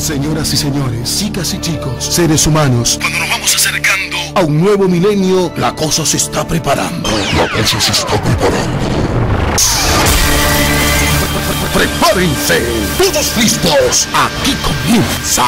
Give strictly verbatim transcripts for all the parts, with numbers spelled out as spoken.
Señoras y señores, chicas y chicos, seres humanos, cuando nos vamos acercando a un nuevo milenio, la cosa se está preparando. La cosa se está preparando. ¡Prepárense! ¡Todos listos! Aquí comienza.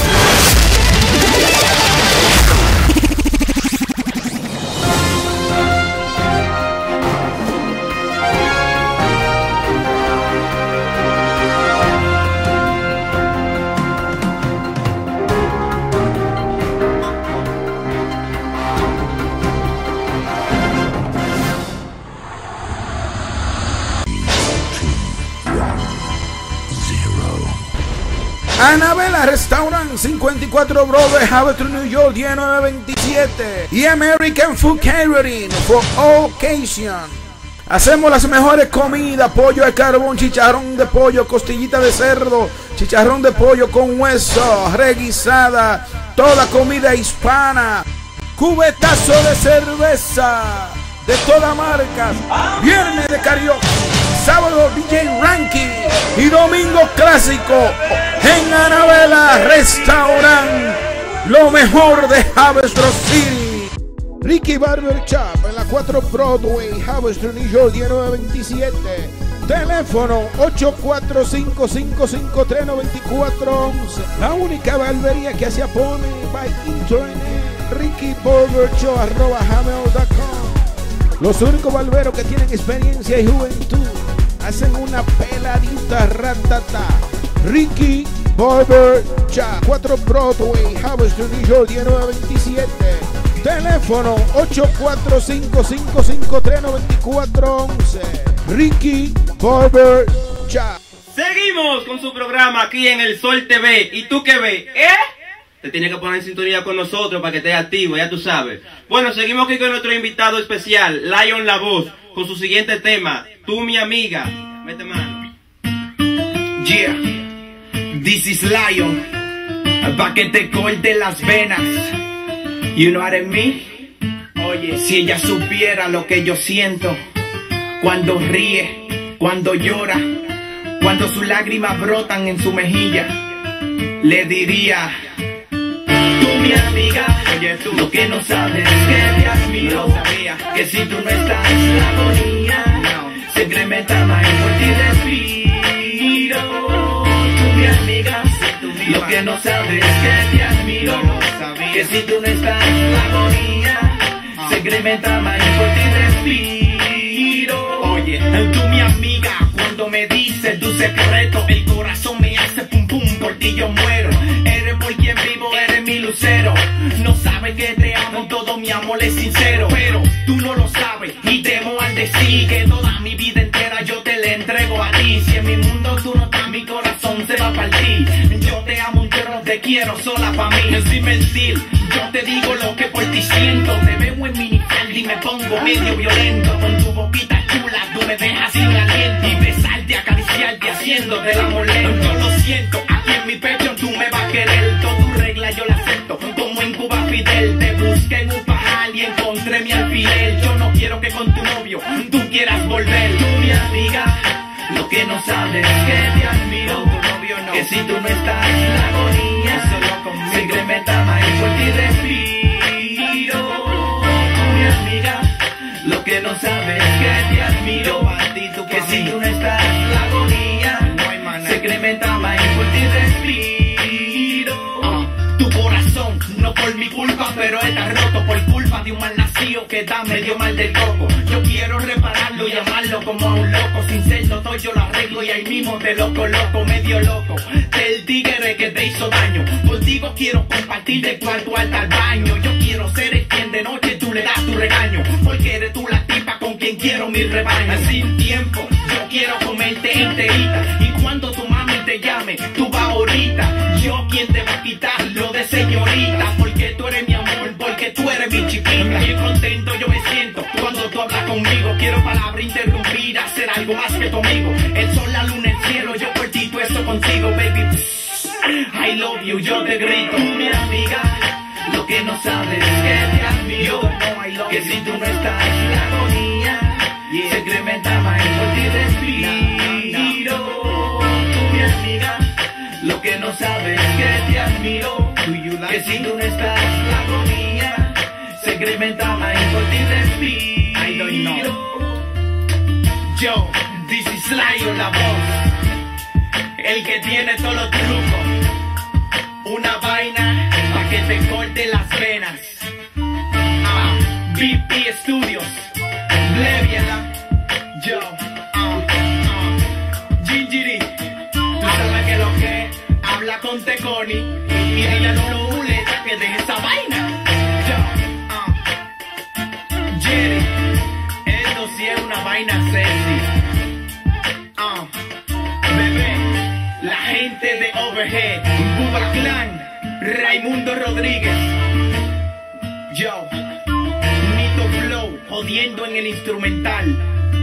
Anabela Restaurant, cincuenta y cuatro Broadway, Havertz, New York, diez nueve veintisiete. Y American Food Catering for all occasion. Hacemos las mejores comidas: pollo de carbón, chicharrón de pollo, costillita de cerdo, chicharrón de pollo con hueso, reguisada, toda comida hispana, cubetazo de cerveza de todas marcas, viernes de karaoke, sábado D J Ranking y domingo clásico en Anabela Restaurant, lo mejor de Havertz City. Ricky Barber Shop en la cuatro Broadway, Havertz, New York, diez nueve veintisiete. Teléfono ocho cuatro cinco, cinco cinco tres, nueve cuatro uno uno. La única barbería que se pone by internet. Ricky Barber Shop arroba gmail punto com. Los únicos barberos que tienen experiencia y juventud hacen una peladita ratata. Ricky Barber Shop, cuatro Broadway, Havertz, New York, diez nueve veintisiete. Teléfono ocho cuatro cinco, cinco cinco tres, nueve cuatro uno uno. Ricky Barber Shop. Seguimos con su programa aquí en El Sol T V. ¿Y tú qué ves? ¿Eh? Te tienes que poner en sintonía con nosotros para que estés activo, ya tú sabes. Bueno, seguimos aquí con nuestro invitado especial, Lion La Voz, con su siguiente tema, Tú mi amiga. Mete mano. Yeah, this is Lion, pa' que te corte las venas. You know what I mean? Oye, si ella supiera lo que yo siento cuando ríe, cuando llora, cuando sus lágrimas brotan en su mejilla, le diría: tú mi amiga, oye tú, lo que no sabes es que te admiro, no sabía que si tú no estás en la agonía, no, se incrementa más y por ti respiro. Tú mi amiga, lo que no sabes es que te admiro, no sabía que si tú no estás en la agonía, se incrementa más y por ti respiro. Oye, tú mi amiga, cuando me dices tu secreto, el corazón me hace pum pum, por ti yo muero. Eres por quien vivo, eres mi lucero. No sabes que te amo, todo mi amor es sincero, pero tú no lo sabes y temo al decir que toda mi vida entera yo te la entrego a ti. Si en mi mundo tú no estás, mi corazón se va a partir. Yo te amo un chorro, te quiero sola pa' mí, sin mentir. Yo te digo lo que por ti siento. Te veo en minifalda y me pongo medio violento. Con tu boquita chula tú me dejas sin aliento, y besarte, acariciarte, haciéndote el amor lento. Yo lo siento, aquí en mi pecho tú me vas a querer. Toda tu regla yo la acepto, como en Cuba Fidel. Te busqué en un pajar y encontré mi alfiler. Yo no quiero que con tu novio tú quieras volver. Tú mi amiga, lo que no sabes es que te admiro. Tu novio no, que si tú no estás en la agonía, solo conmigo se incrementa más y por ti respiro. Tú mi amiga, lo que no sabes es que te admiro. A ti, tú, que si tú no estás en la agonía, no hay manera, se incrementa más y por ti respiro. Uh, tu corazón, no por mi culpa, pero está roto por culpa de un mal nacido que está medio mal del coco. Yo quiero repararlo y amarlo como a un loco. Sin ser todo yo lo arreglo y ahí mismo te lo coloco, medio loco del tigre que te hizo daño. Contigo quiero compartir de cuarto hasta el baño. Yo quiero ser el quien de noche tú le das tu regaño, porque eres tú la tipa con quien quiero mi rebaño. Sin tiempo, yo quiero comerte enterita, y cuando tu mami te llame, tú vas ahorita. Yo quien te va a quitar lo de señorita, porque tú eres mi amor, porque tú eres mi chiquita. Bien contento yo me siento cuando tú hablas conmigo. Quiero palabra interrumpida, hacer algo más que tu amigo. El sol, la luna, el cielo, yo por ti, tú eso contigo, baby. I love you, yo te grito. Mi amiga, lo que no sabes es que te admiro. Que si tú no estás en la agonía, se incrementa más y por ti respiro. Tú mi amiga, lo que no sabes es que miro. Que si tú no estás, la agonía se incrementa más y por ti respiro. I don't know. Yo, this is Lion la voz, el que tiene todos los trucos. Una vaina pa' que te corte las venas. Ah, B P Studios, Bleviela, yo, ah, ah, Gingiri, tú sabes que lo que habla con Teconi y dile a Lolo Uleta que deje esa vaina. Yo, ah, Jerry, esto sí es una vaina sexy. Ah, bebé, la gente de Overhead, Bubba Clan, Raimundo Rodríguez, yo, Nito Flow, jodiendo en el instrumental.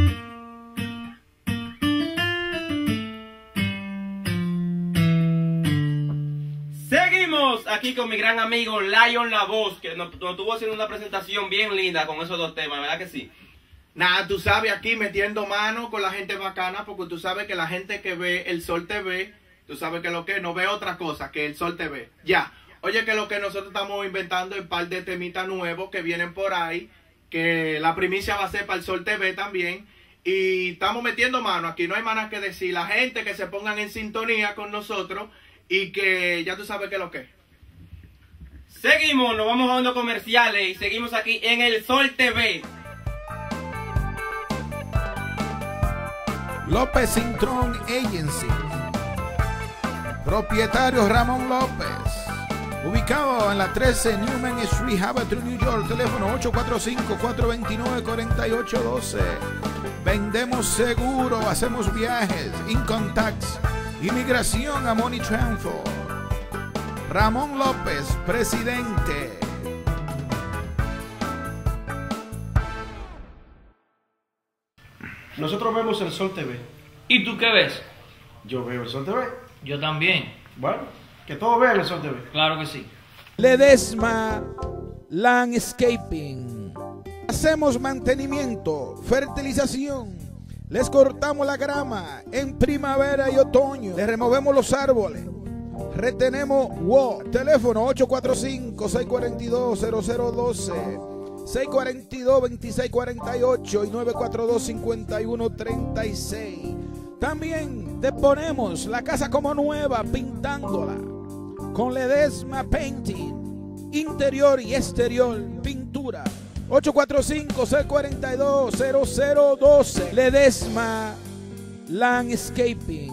Seguimos aquí con mi gran amigo Lion La Voz, que nos, nos estuvo haciendo una presentación bien linda con esos dos temas, ¿verdad que sí? Nada, tú sabes, aquí metiendo mano con la gente bacana, porque tú sabes que la gente que ve el Sol T V, tú sabes que lo que no ve otra cosa que el Sol T V. Ya, oye, que lo que nosotros estamos inventando es un par de temitas nuevos que vienen por ahí, que la primicia va a ser para el Sol T V también, y estamos metiendo mano, aquí no hay más nada que decir, la gente que se pongan en sintonía con nosotros, y que ya tú sabes que lo que. Seguimos, nos vamos a unos comerciales y seguimos aquí en el Sol T V. López Cintrón Agency. Propietario Ramón López. Ubicado en la trece Newman Street, Havasu, New York. Teléfono ocho cuatro cinco, cuatro dos nueve, cuatro ocho uno dos. Vendemos seguro, hacemos viajes, income tax, inmigración a Money Transfer. Ramón López, presidente. Nosotros vemos el Sol T V. ¿Y tú qué ves? Yo veo el Sol T V. Yo también. Bueno, que todos vean el Sol T V. Claro que sí. Ledesma Landscaping. Hacemos mantenimiento, fertilización. Les cortamos la grama en primavera y otoño. Les removemos los árboles. Retenemos W O. Teléfono ocho cuatro cinco, seis cuatro dos, cero cero uno dos. seis cuatro dos, dos seis cuatro ocho y nueve cuatro dos, cinco uno tres seis. También te ponemos la casa como nueva pintándola con Ledesma Painting, interior y exterior, pintura. ocho cuatro cinco, seis cuatro dos, cero cero uno dos. Ledesma Landscaping.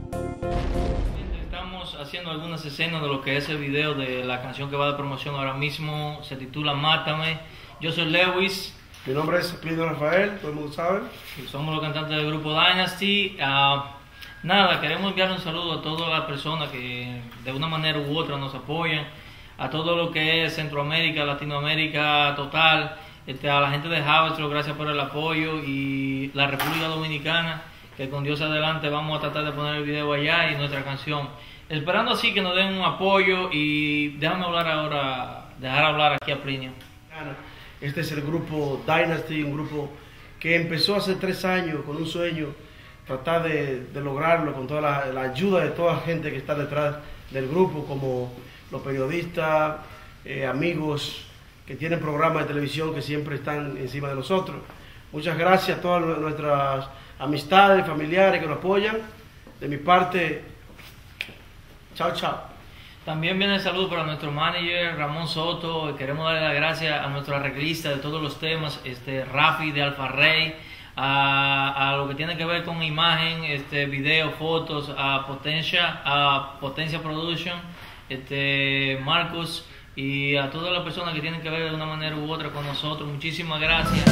Estamos haciendo algunas escenas de lo que es el video de la canción que va de promoción ahora mismo. Se titula Mátame. Yo soy Lewis. Mi nombre es Plido Rafael, todo el mundo sabe. Y somos los cantantes del grupo Dynasty. Uh, nada, queremos enviar un saludo a todas las personas que de una manera u otra nos apoyan. A todo lo que es Centroamérica, Latinoamérica total. Este, a la gente de Havasu, gracias por el apoyo. Y la República Dominicana, que con Dios adelante vamos a tratar de poner el video allá y nuestra canción. Esperando así que nos den un apoyo. Y déjame hablar ahora, dejar hablar aquí a Plinio. Este es el grupo Dynasty, un grupo que empezó hace tres años con un sueño, tratar de, de lograrlo con toda la, la ayuda de toda la gente que está detrás del grupo, como los periodistas, eh, amigos que tienen programas de televisión que siempre están encima de nosotros. Muchas gracias a todas nuestras amistades, familiares que nos apoyan. De mi parte, chao, chao. También viene el saludo para nuestro manager Ramón Soto. Queremos darle las gracias a nuestro arreglista de todos los temas, este Rafi de Alfa Rey, a, a lo que tiene que ver con imagen, este video, fotos, a Potencia, a Potencia Production, este Marcos, y a todas las personas que tienen que ver de una manera u otra con nosotros. Muchísimas gracias.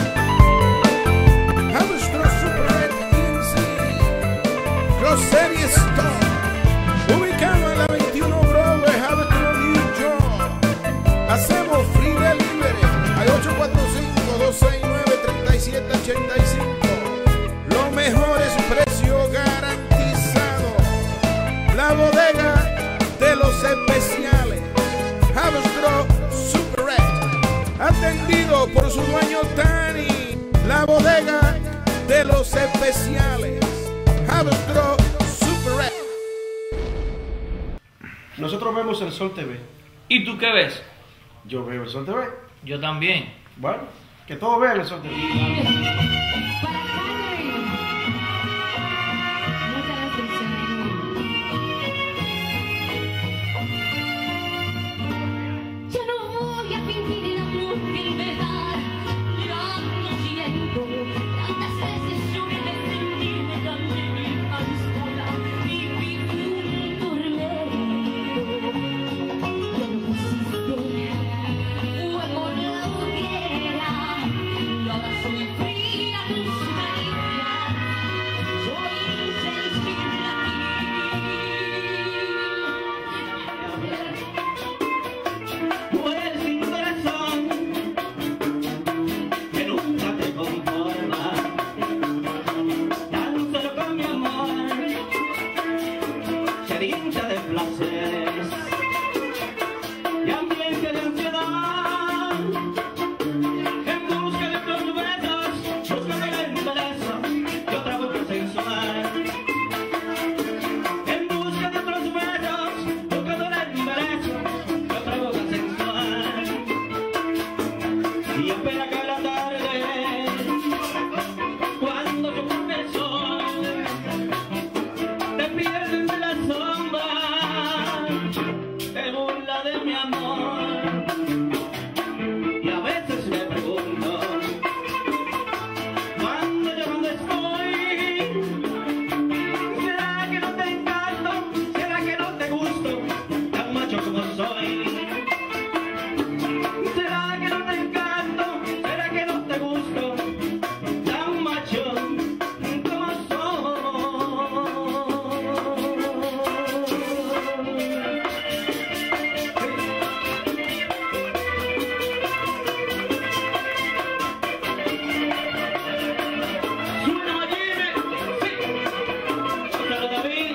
Grocery Store, ubicado en la veintiuno Broadway, Havasu, New York. Hacemos free delivery al ocho cuatro cinco, dos seis nueve, tres siete ocho cinco. Los mejores precios garantizados. La bodega de los especiales, Havasu Super, atendido por su dueño Tani. La bodega de los especiales, Havasu Super. Nosotros vemos el Sol T V. ¿Y tú qué ves? Yo veo el Sol T V. Yo también. Bueno, que todos vean el Sol T V. Ya no voy a fingir el amor ni verdad. Ya no siento tantas veces yo me de sentirme tan débil, tan sola. Viví un tormento. Ya no pusiste fuego en la hoguera. Y ahora soy fría tus caricias. Soy insensible a ti. Tú eres sin corazón, que nunca te conforma, tan solo con mi amor, sedienta de placeres y ambiente de ansiedad, en busca de otros besos, buscando el embelezo de otra boca sensual, en busca de otros besos, buscando el embelezo de otra boca sensual, y espera que la tarde, cuando yo ponga el sol, te pierdes de la sombra, te burla de mi amor, y a veces me pregunto, cuando yo donde estoy, ¿será que no te encanto? ¿Será que no te gusto? Tan macho como soy. ¿Será que no te encanto? ¿Será que no te gusto? Tan macho como soy. Suena Jimmy, sí. Ósalo, David.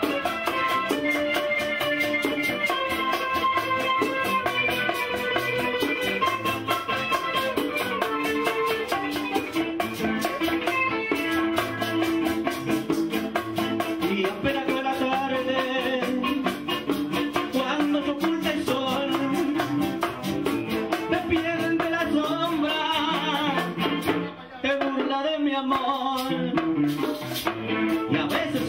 Y espera que la tarde, cuando se oculta el sol, te pierden de la sombra, te burla de mi amor, y a veces